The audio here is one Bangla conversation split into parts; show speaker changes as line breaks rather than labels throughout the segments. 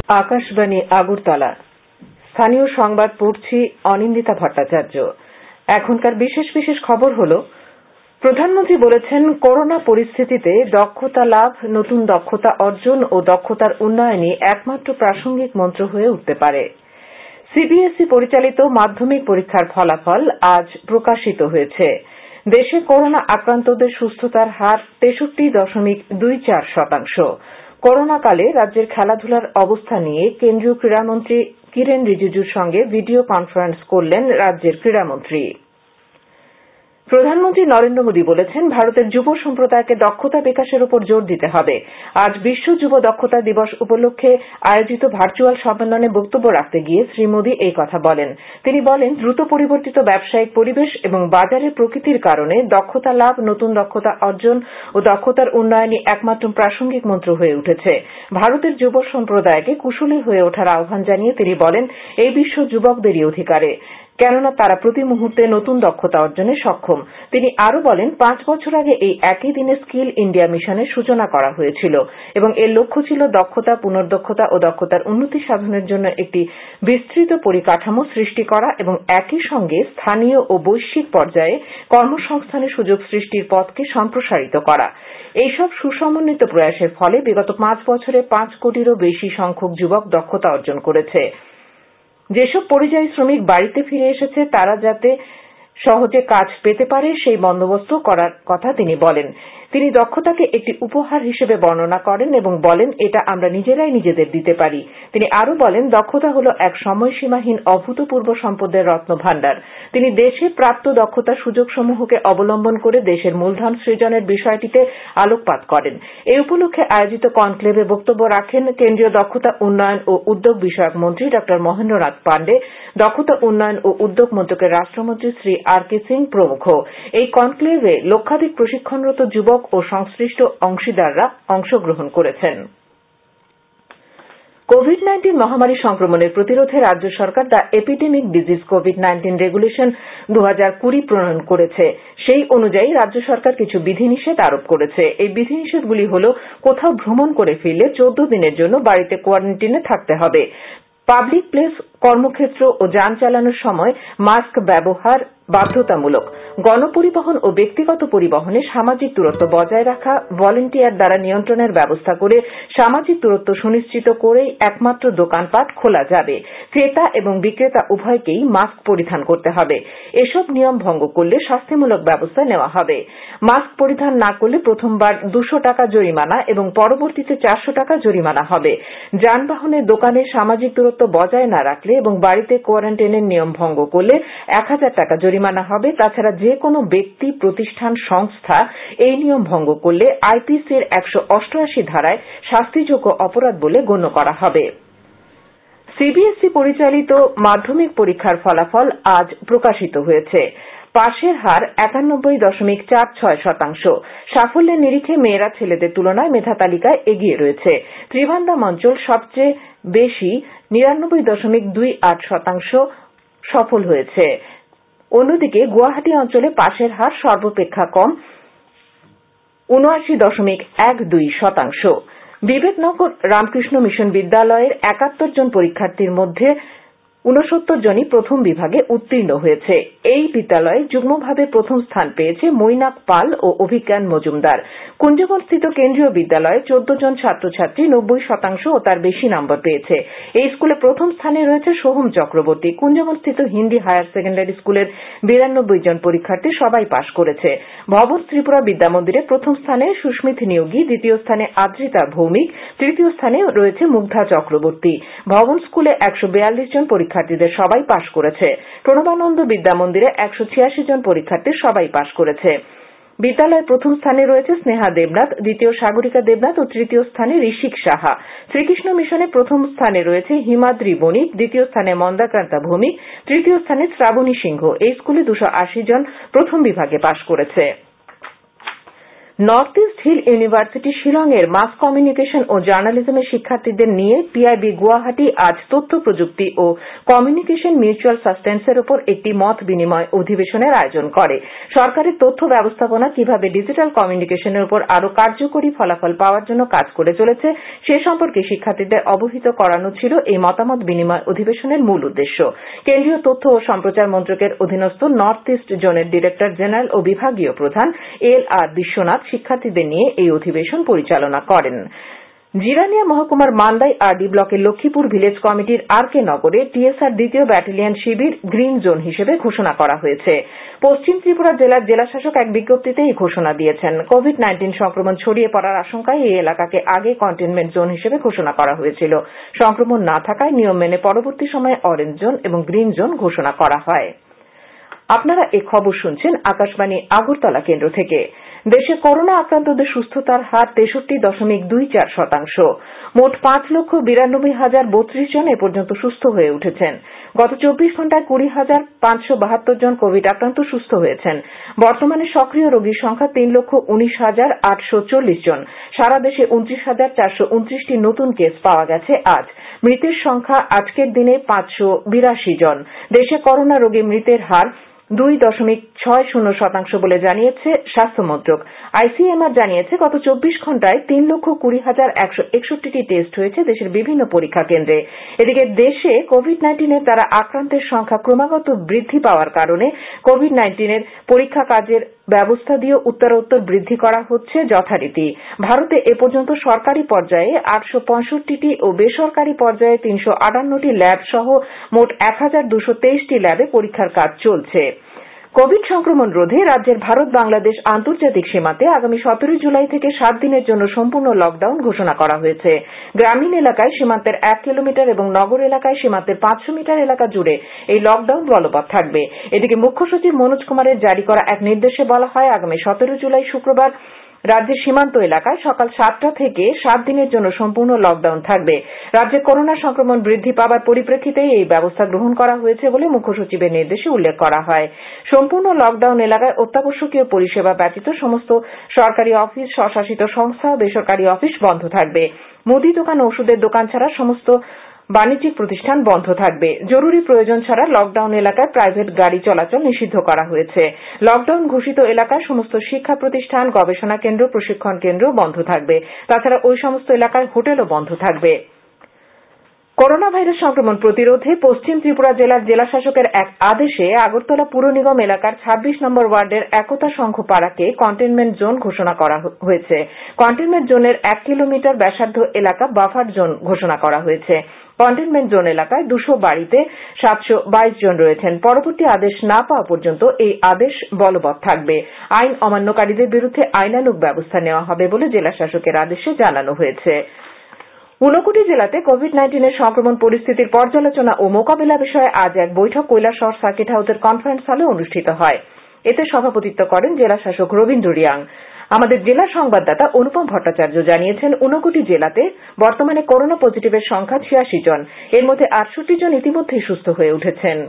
আকাশবাণী আগরতলা। স্থানীয় সংবাদ পড়ছি অনিন্দিতা ভট্টাচার্য। এখনকার বিশেষ বিশেষ খবর হল, প্রধানমন্ত্রী বলেছেন, করোনা পরিস্থিতিতে দক্ষতা লাভ, নতুন দক্ষতা অর্জন ও দক্ষতার উন্নয়নই একমাত্র প্রাসঙ্গিক মন্ত্র হয়ে উঠতে পারে। সিবিএসই পরিচালিত মাধ্যমিক পরীক্ষার ফলাফল আজ প্রকাশিত হয়েছে। দেশে করোনা আক্রান্তদের সুস্থতার হার 63.24%। করোনাকালে রাজ্যের খেলাধুলার অবস্থা নিয়ে কেন্দ্রীয় ক্রীড়ামন্ত্রী কিরেন রিজিজুর সঙ্গে ভিডিও কনফারেন্স করলেন রাজ্যের ক্রীড়ামন্ত্রী। প্রধানমন্ত্রী নরেন্দ্র মোদী বলেছেন, ভারতের যুব সম্প্রদায়কে দক্ষতা বিকাশের উপর জোর দিতে হবে। আজ বিশ্ব যুব দক্ষতা দিবস উপলক্ষে আয়োজিত ভার্চুয়াল সম্মেলনে বক্তব্য রাখতে গিয়ে শ্রী মোদী এই কথা বলেন। তিনি বলেন, দ্রুত পরিবর্তিত ব্যবসায়িক পরিবেশ এবং বাজারের প্রকৃতির কারণে দক্ষতা লাভ, নতুন দক্ষতা অর্জন ও দক্ষতার উন্নয়নই একমাত্র প্রাসঙ্গিক মন্ত্র হয়ে উঠেছে। ভারতের যুব সম্প্রদায়কে কুশলী হয়ে ওঠার আহ্বান জানিয়ে তিনি বলেন, এই বিশ্ব যুবকদেরই অধিকারে, কেননা তারা প্রতি মুহূর্তে নতুন দক্ষতা অর্জনে সক্ষম। তিনি আরো বলেন, 5 বছর আগে এই একই দিনে স্কিল ইন্ডিয়া মিশনের সূচনা করা হয়েছিল এবং এর লক্ষ্য ছিল দক্ষতা, পুনর্দক্ষতা ও দক্ষতার উন্নতি সাধনের জন্য একটি বিস্তৃত পরিকাঠামো সৃষ্টি করা এবং একই সঙ্গে স্থানীয় ও বৈশ্বিক পর্যায়ে কর্মসংস্থানের সুযোগ সৃষ্টির পথকে সম্প্রসারিত করা। এইসব সুসমন্বিত প্রয়াসের ফলে বিগত 5 বছরে 5 কোটিরও বেশি সংখ্যক যুবক দক্ষতা অর্জন করেছে। যেসব পরিযায়ী শ্রমিক বাড়িতে ফিরে এসেছে তারা যাতে সহজে কাজ পেতে পারে সেই বন্দোবস্ত করার কথা তিনি বলেন। তিনি দক্ষতাকে একটি উপহার হিসেবে বর্ণনা করেন এবং বলেন, এটা আমরা নিজেরাই নিজেদের দিতে পারি। তিনি আরো বলেন, দক্ষতা হল এক সময়সীমাহীন অভূতপূর্ব সম্পদের রত্নভাণ্ডার। তিনি দেশে প্রাপ্ত দক্ষতার সুযোগসমূহকে অবলম্বন করে দেশের মূলধন সৃজনের বিষয়টিতে আলোকপাত করেন। এই উপলক্ষে আয়োজিত কনক্লেভে বক্তব্য রাখেন কেন্দ্রীয় দক্ষতা উন্নয়ন ও উদ্যোগ বিষয়ক মন্ত্রী ড মহেন্দ্রনাথ পান্ডে, দক্ষতা উন্নয়ন ও উদ্যোগ মন্ত্রকের রাষ্ট্রমন্ত্রী শ্রী আর কে সিং প্রমুখ। এই কনক্লেভে লক্ষাধিক প্রশিক্ষণরত যুবক ও সংশ্লিষ্ট অংশীদাররা অংশগ্রহণ করেছেন। কোভিড-19 মহামারী সংক্রমণের প্রতিরোধে রাজ্য সরকার দ্য এপিডেমিক ডিজিজ কোভিড-19 রেগুলেশন 2020 প্রণয়ন করেছে। সেই অনুযায়ী রাজ্য সরকার কিছু বিধিনিষেধ আরোপ করেছে। এই বিধিনিষেধগুলি হল, কোথাও ভ্রমণ করে ফিরলে 14 দিনের জন্য বাড়িতে কোয়ারেন্টিনে থাকতে হবে। পাবলিক প্লেস, কর্মক্ষেত্র ও যান চালানোর সময় মাস্ক ব্যবহার বাধ্যতামূলক। গণপরিবহন ও ব্যক্তিগত পরিবহনে সামাজিক দূরত্ব বজায় রাখা, ভলান্টিয়ার দ্বারা নিয়ন্ত্রণের ব্যবস্থা করে সামাজিক দূরত্ব সুনিশ্চিত করেই একমাত্র দোকানপাট খোলা যাবে। ক্রেতা এবং বিক্রেতা উভয়কেই মাস্ক পরিধান করতে হবে। এসব নিয়ম ভঙ্গ করলে শাস্তিমূলক ব্যবস্থা নেওয়া হবে। মাস্ক পরিধান না করলে প্রথমবার 200 টাকা জরিমানা এবং পরবর্তীতে 400 টাকা জরিমানা হবে। যানবাহনে, দোকানে সামাজিক দূরত্ব বজায় না রাখলে এবং বাড়িতে কোয়ারেন্টাইনের নিয়ম ভঙ্গ করলে 1000 টাকা জরিমানা হবে। তাছাড়া যে কোনো ব্যক্তি, প্রতিষ্ঠান, সংস্থা এই নিয়ম ভঙ্গ করলে আইপিসির 188 ধারায় শাস্তিযোগ্য অপরাধ বলে গণ্য করা হবে। সিবিএসই পরিচালিত মাধ্যমিক পরীক্ষার ফলাফল আজ প্রকাশিত হয়েছে। পাশের হার 91.46%। সাফল্যের নিরিখে মেয়েরা ছেলেদের তুলনায় মেধা তালিকায় এগিয়ে রয়েছে। ত্রিভান্দাম অঞ্চল সবচেয়ে বেশি 99.28% সফল হয়েছে। অন্যদিকে গুয়াহাটি অঞ্চলে পাশের হার সর্বাপেক্ষা কম 79.12%। বিবেকনগর রামকৃষ্ণ মিশন বিদ্যালয়ের 71 জন পরীক্ষার্থীর মধ্যে 69 জনই প্রথম বিভাগে উত্তীর্ণ হয়েছে। এই বিদ্যালয়ে যুগ্মভাবে প্রথম স্থান পেয়েছে মৈনাক পাল ও অভিজ্ঞান মজুমদার। কুঞ্জবনস্থিত কেন্দ্রীয় বিদ্যালয়ে 14 জন ছাত্রছাত্রী 90% ও তার বেশি নম্বর পেয়েছে। এই স্কুলে প্রথম স্থানে রয়েছে সোহম চক্রবর্তী। কুঞ্জবনস্থিত হিন্দি হায়ার সেকেন্ডারি স্কুলের 92 জন পরীক্ষার্থী সবাই পাশ করেছে। ভবন ত্রিপুরা বিদ্যামন্দিরে প্রথম স্থানে সুস্মিত নিয়োগী, দ্বিতীয় স্থানে আদ্রিতা ভৌমিক, তৃতীয় স্থানে রয়েছে মুগ্ধা চক্রবর্তী। ভবন স্কুলে 142 জন পরীক্ষার্থীদের সবাই পাশ করেছে। প্রণবানন্দ বিদ্যামন্দিরে 186 জন পরীক্ষার্থী সবাই পাশ করেছে। বিদ্যালয়ের প্রথম স্থানে রয়েছে স্নেহা দেবনাথ, দ্বিতীয় সাগরিকা দেবনাথ ও তৃতীয় স্থানে ঋষিক সাহা। শ্রীকৃষ্ণ মিশনে প্রথম স্থানে রয়েছে হিমাদ্রি বণিক, দ্বিতীয় স্থানে মন্দাকান্তা ভৌমিক, তৃতীয় স্থানে শ্রাবণী সিংহ। এই স্কুলে 280 জন প্রথম বিভাগে পাশ করেছে। নর্থ ইস্ট হিল ইউনিভার্সিটি শিলংয়ের মাস কমিউনিকেশন ও জার্নালিজমের শিক্ষার্থীদের নিয়ে পিআইবি গুয়াহাটি আজ তথ্য প্রযুক্তি ও কমিউনিকেশন মিউচুয়াল সাসটেন্সের উপর একটি মত বিনিময় অধিবেশনের আয়োজন করে। সরকারের তথ্য ব্যবস্থাপনা কিভাবে ডিজিটাল কমিউনিকেশনের উপর আরো কার্যকরী ফলাফল পাওয়ার জন্য কাজ করে চলেছে সে সম্পর্কে শিক্ষার্থীদের অবহিত করানো ছিল এই মতামত বিনিময় অধিবেশনের মূল উদ্দেশ্য। কেন্দ্রীয় তথ্য ও সম্প্রচার মন্ত্রকের অধীনস্থ নর্থ ইস্ট জোনের ডিরেক্টর জেনারেল ও বিভাগীয় প্রধান এল.আর. বিশ্বনাথ শিক্ষার্থীদের নিয়ে এই অধিবেশন পরিচালনা করেন। জিরানিয়া মহকুমার মান্দাই আরডি ব্লকের লক্ষ্মীপুর ভিলেজ কমিটির আর.কে. নগরে টিএসআর ২য় ব্যাটালিয়ন শিবির গ্রিন জোন হিসেবে ঘোষণা করা হয়েছে। পশ্চিম ত্রিপুরা জেলার জেলাশাসক এক বিজ্ঞপ্তিতে এই ঘোষণা দিয়েছেন। কোভিড-19 সংক্রমণ ছড়িয়ে পড়ার আশঙ্কায় এই এলাকাকে আগে কন্টেনমেন্ট জোন হিসেবে ঘোষণা করা হয়েছিল। সংক্রমণ না থাকায় নিয়ম মেনে পরবর্তী সময়ে অরেঞ্জ জোন এবং গ্রিন জোন ঘোষণা করা হয়। আপনারা এই খবর শুনছেন আকাশবাণী আগরতলা কেন্দ্র থেকে। দেশে করোনা আক্রান্তদের সুস্থতার হার ৬৩.২৪%। মোট ৫,৯২,০৩২ জন এ পর্যন্ত সুস্থ হয়ে উঠেছেন। গত ২৪ ঘন্টায় ২০,৫৭২ জন কোভিড আক্রান্ত সুস্থ হয়েছেন। বর্তমানে সক্রিয় রোগীর সংখ্যা ৩,১৯,৮৪০ জন। সারা দেশে ২৯,৪২৯টি নতুন কেস পাওয়া গেছে আজ। মৃতের সংখ্যা আজকের দিনে ৫৮২ জন। দেশে করোনা রোগে মৃতের হার ২.৬০% বলে জানিয়েছে স্বাস্থ্য মন্ত্রক। আইসিএমআর জানিয়েছে গত ২৪ ঘন্টায় ৩,২০,১৬১টি টেস্ট হয়েছে দেশের বিভিন্ন পরীক্ষা কেন্দ্রে। এদিকে দেশে কোভিড-19 দ্বারা আক্রান্তের সংখ্যা ক্রমাগত বৃদ্ধি পাওয়ার কারণে কোভিড-19 পরীক্ষা কাজের ব্যবস্থা দিয়ে উত্তরোত্তর বৃদ্ধি করা হচ্ছে যথারীতি। ভারতে এ পর্যন্ত সরকারি পর্যায়ে ৮৬৫টি ও বেসরকারি পর্যায়ে ৩৫৮টি ল্যাব সহ মোট ১,২২৩টি ল্যাবে পরীক্ষার কাজ চলছে। কোভিড সংক্রমণ রোধে রাজ্যের ভারত বাংলাদেশ আন্তর্জাতিক সীমান্তে আগামী ১৭ জুলাই থেকে ৭ দিনের জন্য সম্পূর্ণ লকডাউন ঘোষণা করা হয়েছে। গ্রামীণ এলাকায় সীমান্তের ১ কিলোমিটার এবং নগর এলাকায় সীমান্তের ৫০০ মিটার এলাকা জুড়ে এই লকডাউন বলবৎ থাকবে। এদিকে মুখ্য সচিব মনোজ কুমারের জারি করা এক নির্দেশে বলা হয় আগামী ১৭ জুলাই শুক্রবার রাজ্যের সীমান্ত এলাকায় সকাল ৭টা থেকে ৭ দিনের জন্য সম্পূর্ণ লকডাউন থাকবে। রাজ্যে করোনা সংক্রমণ বৃদ্ধি পাওয়ার পরিপ্রেক্ষিতে এই ব্যবস্থা গ্রহণ করা হয়েছে বলে মুখ্য সচিবের নির্দেশে উল্লেখ করা হয়। সম্পূর্ণ লকডাউন এলাকায় অত্যাবশ্যকীয় পরিষেবা ব্যতীত সমস্ত সরকারি অফিস, স্বশাসিত সংস্থা ও বেসরকারি অফিস বন্ধ থাকবে। মুদি দোকান ও ওষুধের দোকান ছাড়া সমস্ত বাণিজ্যিক প্রতিষ্ঠান বন্ধ থাকবে। জরুরি প্রয়োজন ছাড়া লকডাউন এলাকায় প্রাইভেট গাড়ি চলাচল নিষিদ্ধ করা হয়েছে। লকডাউন ঘোষিত এলাকায় সমস্ত শিক্ষা প্রতিষ্ঠান, গবেষণা কেন্দ্র, প্রশিক্ষণ কেন্দ্র বন্ধ থাকবে। তাছাড়া ওই সমস্ত এলাকায় হোটেলও বন্ধ থাকবে। করোনা ভাইরাস সংক্রমণ প্রতিরোধে পশ্চিম ত্রিপুরা জেলার জেলাশাসকের এক আদেশে আগরতলা পুর নিগম এলাকার ২৬ নম্বর ওয়ার্ডের একতা সংঘ পাড়াকে কন্টেনমেন্ট জোন ঘোষণা করা হয়েছে। কন্টেনমেন্ট জোনের ১ কিলোমিটার ব্যাসার্ধ এলাকা বাফার জোন ঘোষণা করা হয়েছে। কন্টেনমেন্ট জোন এলাকায় ২০০ বাড়িতে ৭২২ জন রয়েছেন। পরবর্তী আদেশ না পাওয়া পর্যন্ত এই আদেশ বলবৎ থাকবে। আইন অমান্যকারীদের বিরুদ্ধে আইনানুগ ব্যবস্থা নেওয়া হবে বলে জেলাশাসকের আদেশে জানানো হয়েছে। ঊনকোটি জেলাতে কোভিড-19 সংক্রমণ পরিস্থিতির পর্যালোচনা ও মোকাবিলা বিষয়ে আজ এক বৈঠক কৈলাসহর সার্কিট হাউসের কনফারেন্স হলে অনুষ্ঠিত হয়। এতে সভাপতিত্ব করেন জেলাশাসক রবীন্দ্র রিয়াং। আমাদের জেলা সংবাদদাতা অনুপম ভট্টাচার্য জানিয়েছেন ঊনকোটি জেলাতে বর্তমানে করোনা পজিটিভের সংখ্যা ৮৬ জন। এর মধ্যে ৬৮ জন ইতিমধ্যেই সুস্থ হয়ে উঠেছেন।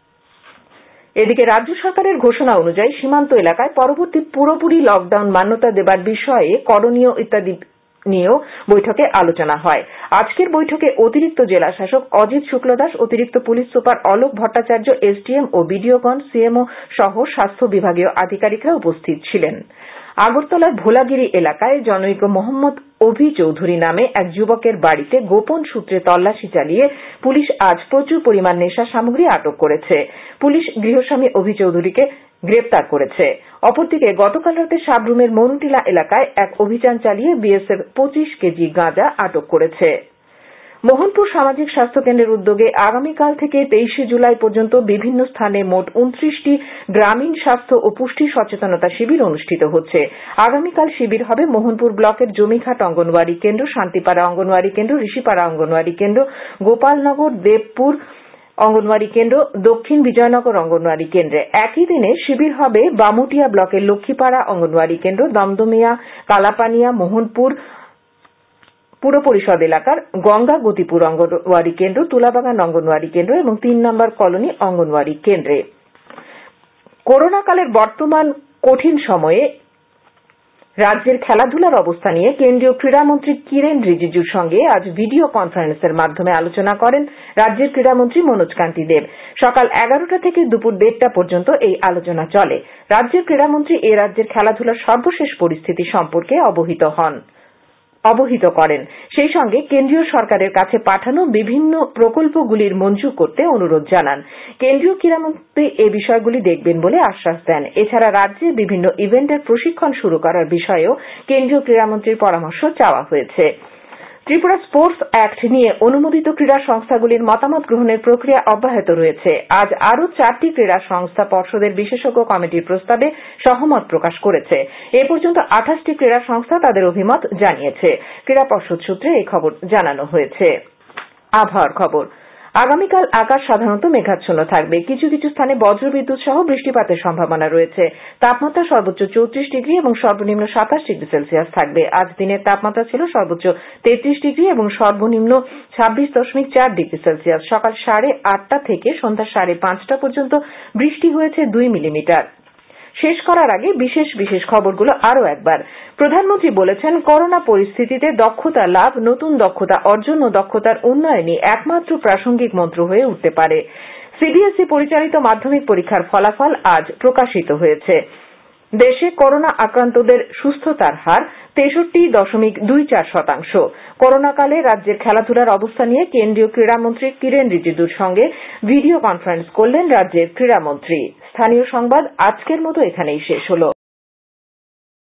এদিকে রাজ্য সরকারের ঘোষণা অনুযায়ী সীমান্ত এলাকায় পরবর্তী পুরোপুরি লকডাউন মান্যতা দেবার বিষয়ে করণীয় ইত্যাদি নিয়েও বৈঠকে আলোচনা হয়। আজকের বৈঠকে অতিরিক্ত জেলা শাসক অজিত শুক্লদাস, অতিরিক্ত police super Alok Bhattacharya, SDM ও বিডিওগণ, সিএমও সহ স্বাস্থ্য বিভাগীয় আধিকারিকরা উপস্থিত ছিলেন। আগরতলার ভোলাগিরি এলাকায় জনৈক মোহাম্মদ অভি চৌধুরী নামে এক যুবকের বাড়িতে গোপন সূত্রে তল্লাশি চালিয়ে পুলিশ আজ প্রচুর পরিমাণ নেশা সামগ্রী আটক করেছে। পুলিশ গৃহস্বামী অভি চৌধুরীকে গ্রেপ্তার করেছে। অপরদিকে গতকাল রাতে সাবরুমের মনুটিলা এলাকায় এক অভিযান চালিয়ে বিএসএফ ২৫ কেজি গাঁজা আটক করেছে। মোহনপুর সামাজিক স্বাস্থ্য কেন্দ্রের উদ্যোগে আগামীকাল থেকে ২৩ জুলাই পর্যন্ত বিভিন্ন স্থানে মোট ২৯টি গ্রামীণ স্বাস্থ্য ও পুষ্টি সচেতনতা শিবির অনুষ্ঠিত হচ্ছে। আগামীকাল শিবির হবে মোহনপুর ব্লকের জমিঘাট অঙ্গনওয়াড়ি কেন্দ্র, শান্তিপাড়া অঙ্গনওয়াড়ি কেন্দ্র, ঋষিপাড়া অঙ্গনওয়াড়ি কেন্দ্র, গোপালনগর, দেবপুর অঙ্গনওয়াড়ি কেন্দ্র, দক্ষিণ বিজয়নগর অঙ্গনওয়াড়ি কেন্দ্রে। একই দিনে শিবির হবে বামুটিয়া ব্লকের লক্ষ্মীপাড়া অঙ্গনওয়াড়ি কেন্দ্র, দমদমিয়া, কালাপানিয়া, মোহনপুর পুর পরিষদ এলাকার গঙ্গা গতিপুর অঙ্গনওয়াড়ি কেন্দ্র, তুলাবাগান অঙ্গনওয়াড়ি কেন্দ্র এবং ৩ নম্বর কলোনি অঙ্গনওয়াড়ি কেন্দ্রে। করোনা কালের বর্তমান কঠিন সময়ে রাজ্যের খেলাধুলার অবস্থা নিয়ে কেন্দ্রীয় ক্রীড়ামন্ত্রী কিরেন রিজিজুর সঙ্গে আজ ভিডিও কনফারেন্সের মাধ্যমে আলোচনা করেন রাজ্যের ক্রীড়ামন্ত্রী মনোজ কান্তি দেব। সকাল ১১টা থেকে দুপুর ১:৩০ পর্যন্ত এই আলোচনা চলে। রাজ্যের ক্রীড়ামন্ত্রী এ রাজ্যের খেলাধুলার সর্বশেষ পরিস্থিতি সম্পর্কে অবহিত করেন। সেই সঙ্গে কেন্দ্রীয় সরকারের কাছে পাঠানো বিভিন্ন প্রকল্পগুলির মঞ্জুর করতে অনুরোধ জানান। কেন্দ্রীয় ক্রীড়ামন্ত্রী এ বিষয়গুলি দেখবেন বলে আশ্বাস দেন। এছাড়া রাজ্যে বিভিন্ন ইভেন্টের প্রশিক্ষণ শুরু করার বিষয়েও কেন্দ্রীয় ক্রীড়ামন্ত্রীর পরামর্শ চাওয়া হয়েছে। ত্রিপুরা স্পোর্টস অ্যাক্ট নিয়ে অনুমোদিত ক্রীড়া সংস্থাগুলির মতামত গ্রহণের প্রক্রিয়া অব্যাহত রয়েছে। আজ আরও 4টি ক্রীড়া সংস্থা পর্ষদের বিশেষজ্ঞ কমিটির প্রস্তাবে সহমত প্রকাশ করেছে। এ পর্যন্ত 28টি ক্রীড়া সংস্থা তাদের অভিমত জানিয়েছে। ক্রীড়া পর্ষদ সূত্রে এই খবর জানানো হয়েছে। আবহাওয়ার খবর। আগামীকাল আকাশ সাধারণত মেঘাচ্ছন্ন থাকবে। কিছু কিছু স্থানে বজ্রবিদ্যুৎ সহ বৃষ্টিপাতের সম্ভাবনা রয়েছে। তাপমাত্রা সর্বোচ্চ 34 ডিগ্রি এবং সর্বনিম্ন 27 ডিগ্রি সেলসিয়াস থাকবে। আজ দিনের তাপমাত্রা ছিল সর্বোচ্চ 33 ডিগ্রি এবং সর্বনিম্ন 26.4 ডিগ্রি সেলসিয়াস। সকাল 8:30 থেকে সন্ধ্যা 5:30 পর্যন্ত বৃষ্টি হয়েছে 2 মিলিমিটার। শেষ করার আগে বিশেষ খবরগুলো আরও একবার। প্রধানমন্ত্রী বলেছেন, করোনা পরিস্থিতিতে দক্ষতা লাভ, নতুন দক্ষতা অর্জন ও দক্ষতার উন্নয়নই একমাত্র প্রাসঙ্গিক মন্ত্র হয়ে উঠতে পারে। সিবিএসই পরিচালিত মাধ্যমিক পরীক্ষার ফলাফল আজ প্রকাশিত হয়েছে। দেশে করোনা আক্রান্তদের সুস্থতার হার 63.24%। করোনাকালে রাজ্যের খেলাধুলার অবস্থা নিয়ে কেন্দ্রীয় ক্রীড়ামন্ত্রী কিরেন রিজিজুর সঙ্গে ভিডিও কনফারেন্স করলেন রাজ্যের ক্রীড়ামন্ত্রী। স্থানীয় সংবাদ আজকের মতো এখানেই শেষ হলো।